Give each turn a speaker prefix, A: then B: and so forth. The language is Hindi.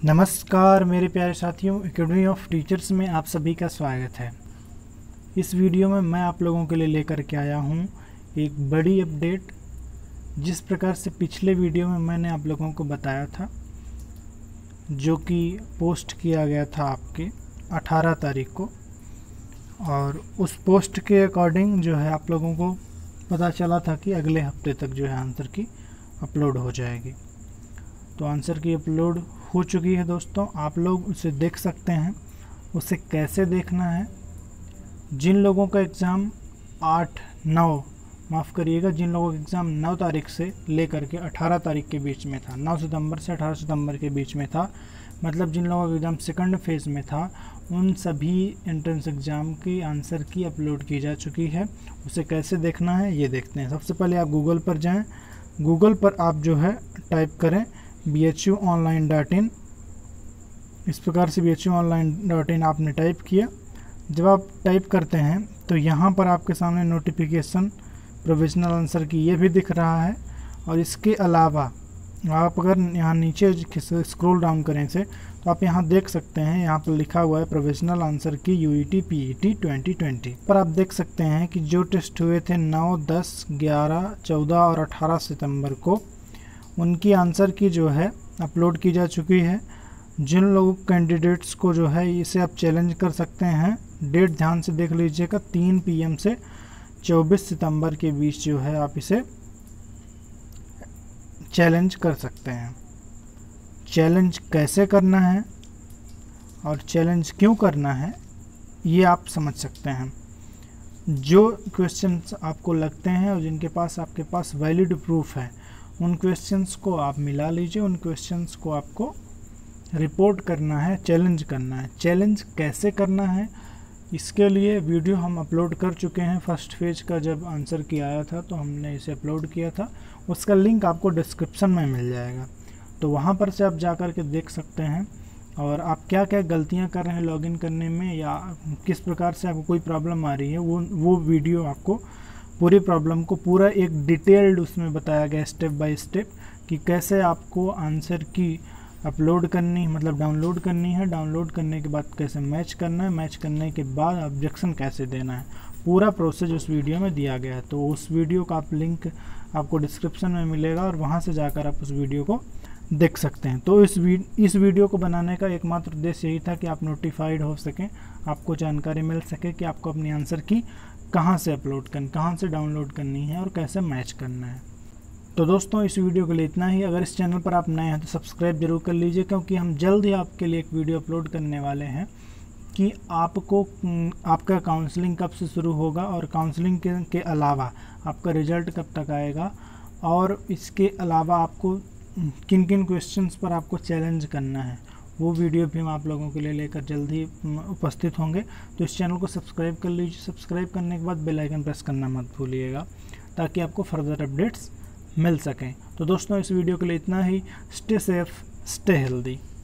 A: नमस्कार मेरे प्यारे साथियों, एकेडमी ऑफ टीचर्स में आप सभी का स्वागत है। इस वीडियो में मैं आप लोगों के लिए लेकर के आया हूं एक बड़ी अपडेट। जिस प्रकार से पिछले वीडियो में मैंने आप लोगों को बताया था, जो कि पोस्ट किया गया था आपके 18 तारीख को, और उस पोस्ट के अकॉर्डिंग जो है आप लोगों को पता चला था कि अगले हफ्ते तक जो है आंसर की अपलोड हो जाएगी। तो आंसर की अपलोड हो चुकी है दोस्तों, आप लोग उसे देख सकते हैं। उसे कैसे देखना है, जिन लोगों का एग्ज़ाम 9 तारीख से लेकर के 18 तारीख के बीच में था, 9 सितंबर से 18 सितंबर के बीच में था, मतलब जिन लोगों का एग्ज़ाम सेकंड फेज़ में था, उन सभी एंट्रेंस एग्ज़ाम की आंसर की अपलोड की जा चुकी है। उसे कैसे देखना है ये देखते हैं। सबसे पहले आप गूगल पर जाएं। गूगल पर आप जो है टाइप करें bhuonline.in। इस प्रकार से bhuonline.in आपने टाइप किया। जब आप टाइप करते हैं तो यहाँ पर आपके सामने नोटिफिकेशन प्रोविजनल आंसर की ये भी दिख रहा है। और इसके अलावा आप अगर यहाँ नीचे स्क्रॉल डाउन करें इसे, तो आप यहाँ देख सकते हैं, यहाँ पर लिखा हुआ है provisional answer key UET PET 2020 पर। आप देख सकते हैं कि जो टेस्ट हुए थे 9, 10, 11, 14 और 18 सितंबर को, उनकी आंसर की जो है अपलोड की जा चुकी है। जिन लोगों कैंडिडेट्स को जो है इसे आप चैलेंज कर सकते हैं, डेट ध्यान से देख लीजिएगा, 3 PM से 24 सितंबर के बीच जो है आप इसे चैलेंज कर सकते हैं। चैलेंज कैसे करना है और चैलेंज क्यों करना है ये आप समझ सकते हैं। जो क्वेश्चंस आपको लगते हैं और जिनके पास आपके पास वैलिड प्रूफ है, उन क्वेश्चंस को आप मिला लीजिए। उन क्वेश्चंस को आपको रिपोर्ट करना है, चैलेंज करना है। चैलेंज कैसे करना है, इसके लिए वीडियो हम अपलोड कर चुके हैं। फर्स्ट फेज का जब आंसर की आया था तो हमने इसे अपलोड किया था, उसका लिंक आपको डिस्क्रिप्शन में मिल जाएगा, तो वहाँ पर से आप जा कर के देख सकते हैं। और आप क्या क्या गलतियाँ कर रहे हैं लॉगिन करने में, या किस प्रकार से आपको कोई प्रॉब्लम आ रही है, वो वीडियो आपको पूरी प्रॉब्लम को पूरा एक डिटेल्ड उसमें बताया गया स्टेप बाय स्टेप, कि कैसे आपको आंसर की अपलोड करनी, मतलब डाउनलोड करनी है, डाउनलोड करने के बाद कैसे मैच करना है, मैच करने के बाद ऑब्जेक्शन कैसे देना है। पूरा प्रोसेस उस वीडियो में दिया गया है। तो उस वीडियो का आप लिंक आपको डिस्क्रिप्शन में मिलेगा और वहाँ से जाकर आप उस वीडियो को देख सकते हैं। तो इस वीडियो को बनाने का एकमात्र उद्देश्य यही था कि आप नोटिफाइड हो सकें, आपको जानकारी मिल सके कि आपको अपनी आंसर की कहाँ से अपलोड करनी, कहाँ से डाउनलोड करनी है और कैसे मैच करना है। तो दोस्तों इस वीडियो के लिए इतना ही। अगर इस चैनल पर आप नए हैं तो सब्सक्राइब जरूर कर लीजिए, क्योंकि हम जल्द ही आपके लिए एक वीडियो अपलोड करने वाले हैं कि आपको आपका काउंसलिंग कब से शुरू होगा, और काउंसलिंग के अलावा आपका रिजल्ट कब तक आएगा, और इसके अलावा आपको किन किन क्वेश्चंस पर आपको चैलेंज करना है, वो वीडियो भी हम आप लोगों के लिए लेकर जल्द ही उपस्थित होंगे। तो इस चैनल को सब्सक्राइब कर लीजिए। सब्सक्राइब करने के बाद बेल आइकन प्रेस करना मत भूलिएगा, ताकि आपको फर्दर अपडेट्स मिल सकें। तो दोस्तों इस वीडियो के लिए इतना ही। Stay safe, stay healthy.